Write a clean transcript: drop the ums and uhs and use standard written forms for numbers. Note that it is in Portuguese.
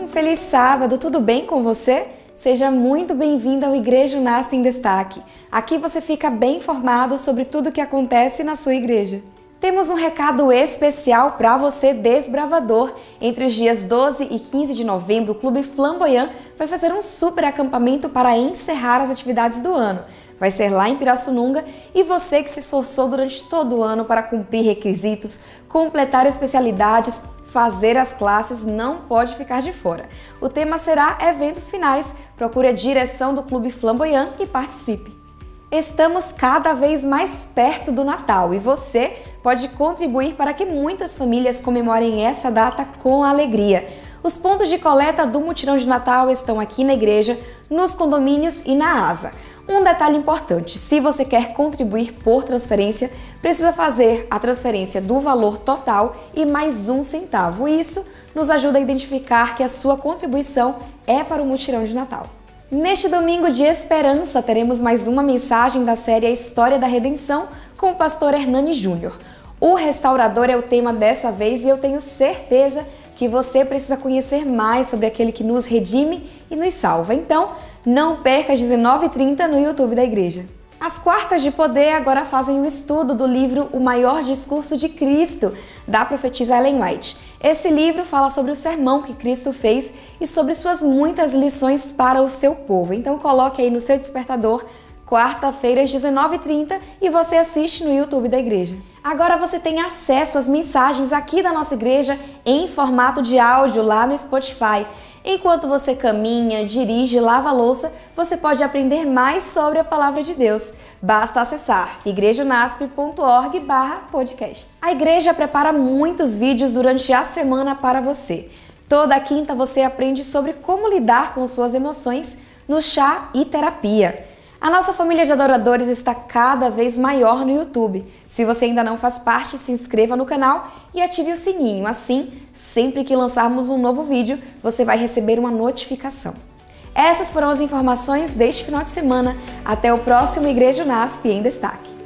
feliz sábado, tudo bem com você? Seja muito bem-vindo ao Igreja Unasp em Destaque. Aqui você fica bem informado sobre tudo o que acontece na sua igreja. Temos um recado especial para você, desbravador. Entre os dias 12 e 15 de novembro, o Clube Flamboyant vai fazer um super acampamento para encerrar as atividades do ano. Vai ser lá em Pirassununga e você que se esforçou durante todo o ano para cumprir requisitos, completar especialidades, fazer as classes, não pode ficar de fora. O tema será Eventos Finais. Procure a direção do Clube Flamboyant e participe. Estamos cada vez mais perto do Natal e você pode contribuir para que muitas famílias comemorem essa data com alegria. Os pontos de coleta do Mutirão de Natal estão aqui na igreja, nos condomínios e na ASA. Um detalhe importante, se você quer contribuir por transferência, precisa fazer a transferência do valor total e mais R$1. Isso nos ajuda a identificar que a sua contribuição é para o Mutirão de Natal. Neste domingo de esperança, teremos mais uma mensagem da série A História da Redenção com o pastor Hernani Júnior. O restaurador é o tema dessa vez e eu tenho certeza que você precisa conhecer mais sobre aquele que nos redime e nos salva. Então, não perca às 19h30 no YouTube da igreja. As quartas de poder agora fazem um estudo do livro O Maior Discurso de Cristo, da profetisa Ellen White. Esse livro fala sobre o sermão que Cristo fez e sobre suas muitas lições para o seu povo. Então coloque aí no seu despertador, quarta-feira às 19h30 e você assiste no YouTube da igreja. Agora você tem acesso às mensagens aqui da nossa igreja em formato de áudio lá no Spotify. Enquanto você caminha, dirige, lava a louça, você pode aprender mais sobre a Palavra de Deus. Basta acessar igrejaunasp.org/podcasts. A igreja prepara muitos vídeos durante a semana para você. Toda quinta você aprende sobre como lidar com suas emoções no chá e terapia. A nossa família de adoradores está cada vez maior no YouTube. Se você ainda não faz parte, se inscreva no canal e ative o sininho. Assim, sempre que lançarmos um novo vídeo, você vai receber uma notificação. Essas foram as informações deste final de semana. Até o próximo Igreja Unasp em Destaque.